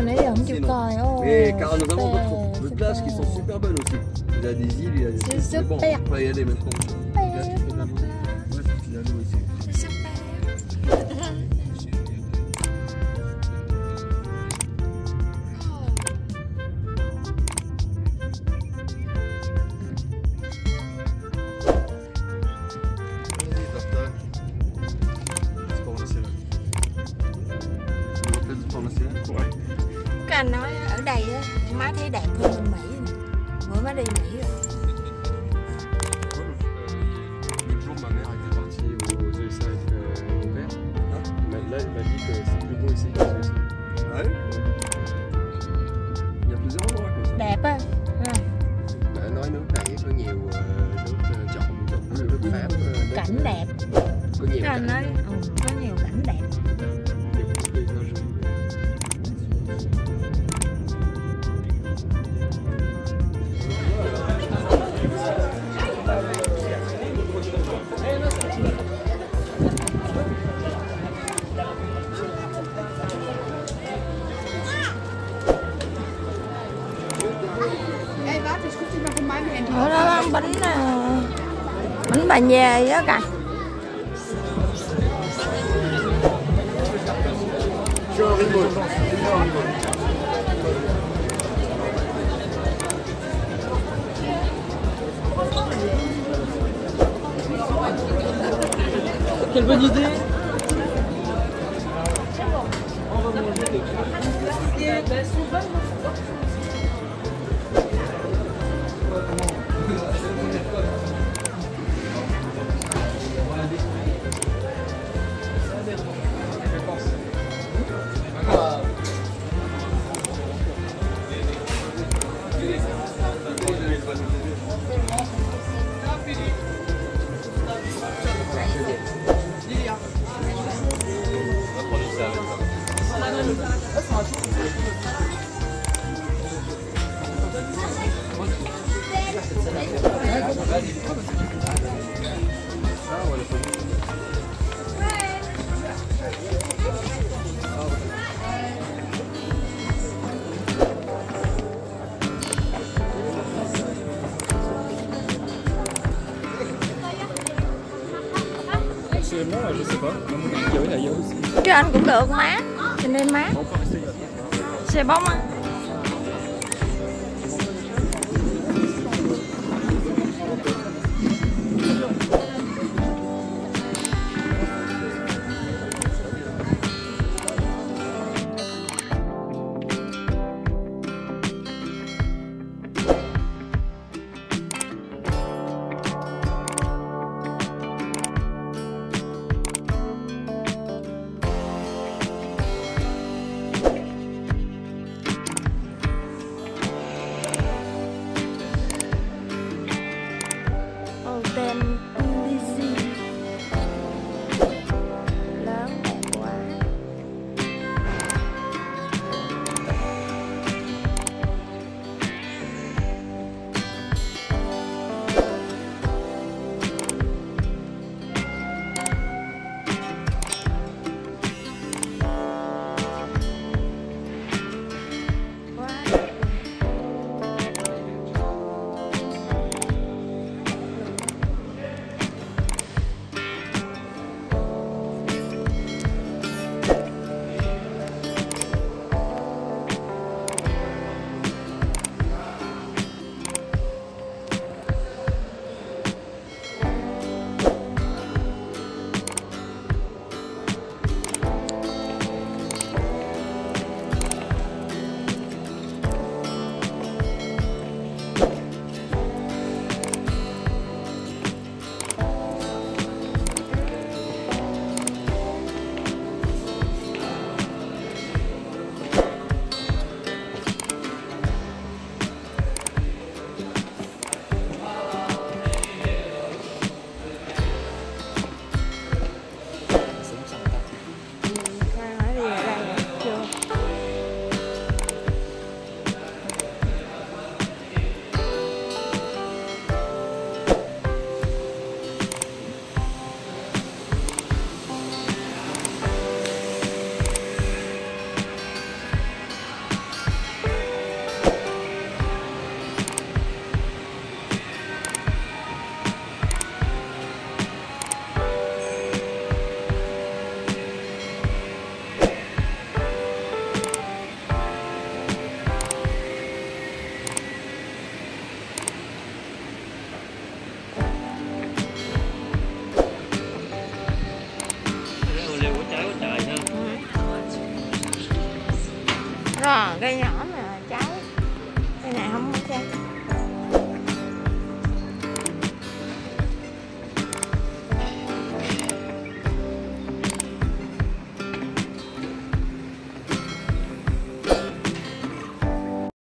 nãy giờ không chịu coi. Mais car nous avons d'autres places qui sont super bonnes aussi. Il y a des îles, il y a des... C'est bon, super. on va y aller maintenant. Là, tu fais de la l'eau. Ouais, tu fais de la l'eau ici. Các anh nói ở đây á, má thấy đẹp hơn bên Mỹ nè. Bữa má đi Mỹ rồi. L'autre jour, ma mère était partie aux USA avec mon père. Là, elle m'a dit que c'est plus beau ici que ici. Ah oui? Il y a plusieurs endroits comme ça. Đẹp á. Mẹ nói nước này có nhiều nước chọn nước Pháp. Cảnh đẹp. Có nhiều Các anh nói có nhiều cảnh đẹp. Ở đó bánh bà nhê á kìa. Quelle bonne idée! Moi, je sais pas. Mon gars, il y a aussi. Chứ anh cũng được má. Cho nên má. Xe bóng á.